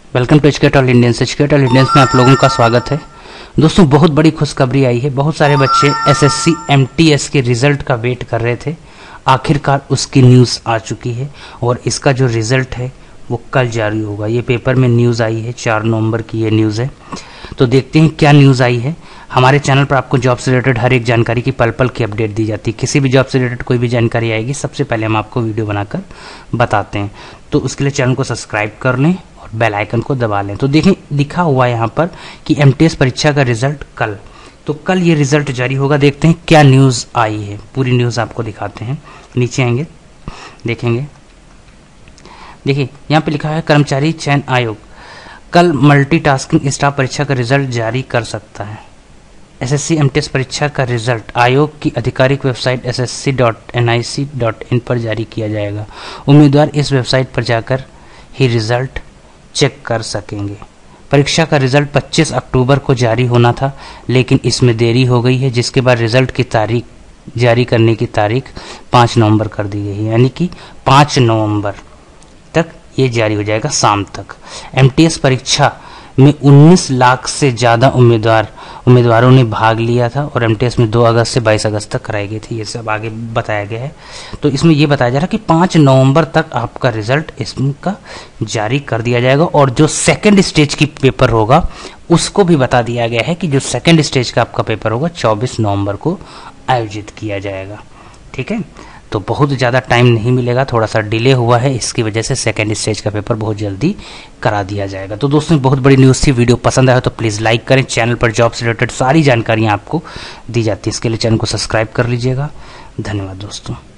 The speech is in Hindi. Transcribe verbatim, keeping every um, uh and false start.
Welcome to educate all Indians. Educate all Indians में आप लोगों का स्वागत है। दोस्तों, बहुत बड़ी खुशखबरी आई है। बहुत सारे बच्चे एसएससी एमटीएस के रिजल्ट का वेट कर रहे थे। आखिरकार उसकी न्यूज़ आ चुकी है और इसका जो रिजल्ट है वो कल जारी होगा। ये पेपर में न्यूज़ आई है, चार नवंबर की ये न्यूज़ है। तो देखते हैं क्या न्यूज़ आई है। हमारे चैनल पर आपको जॉब से रिलेटेड हर एक जानकारी की पल पल की अपडेट दी जाती है। किसी भी जॉब से रिलेटेड कोई भी जानकारी आएगी, सबसे पहले हम आपको वीडियो बनाकर बताते हैं। तो उसके लिए चैनल को सब्सक्राइब कर लें और बेल आइकन को दबा लें। तो देखें, लिखा हुआ है यहाँ पर कि एमटीएस परीक्षा का रिजल्ट कल। तो कल ये रिजल्ट जारी होगा। देखते हैं क्या न्यूज़ आई है। पूरी न्यूज़ आपको दिखाते हैं। नीचे आएंगे, देखेंगे। देखिए, यहाँ पे लिखा है कर्मचारी चयन आयोग कल मल्टीटास्किंग स्टाफ परीक्षा का रिजल्ट जारी कर सकता है। एसएससी एमटीएस परीक्षा का रिजल्ट आयोग की आधिकारिक website S S C dot N I C dot in पर जारी किया जाएगा। उम्मीदवार इस वेबसाइट पर जाकर ही रिजल्ट चेक कर सकेंगे। परीक्षा का रिजल्ट पच्चीस अक्टूबर को जारी होना था, लेकिन इसमें देरी हो गई है, जिसके बाद रिजल्ट की तारीख जारी करने की तारीख पाँच नवंबर कर दी गई है। यानी कि पाँच नवंबर तक ये जारी हो जाएगा, शाम तक। एमटीएस परीक्षा में उन्नीस लाख से ज़्यादा उम्मीदवार उम्मीदवारों ने भाग लिया था और एमटीएस में दो अगस्त से बाईस अगस्त तक कराई गई थी। ये सब आगे बताया गया है। तो इसमें ये बताया जा रहा है कि पाँच नवंबर तक आपका रिजल्ट इसका जारी कर दिया जाएगा। और जो सेकंड स्टेज की पेपर होगा उसको भी बता दिया गया है कि जो सेकंड स्टेज का आपका पेपर होगा चौबीस नवंबर को आयोजित किया जाएगा। ठीक है, तो बहुत ज़्यादा टाइम नहीं मिलेगा, थोड़ा सा डिले हुआ है, इसकी वजह से सेकंड स्टेज का पेपर बहुत जल्दी करा दिया जाएगा। तो दोस्तों, बहुत बड़ी न्यूज़ थी। वीडियो पसंद आया तो प्लीज़ लाइक करें। चैनल पर जॉब से रिलेटेड सारी जानकारियाँ आपको दी जाती है, इसके लिए चैनल को सब्सक्राइब कर लीजिएगा। धन्यवाद दोस्तों।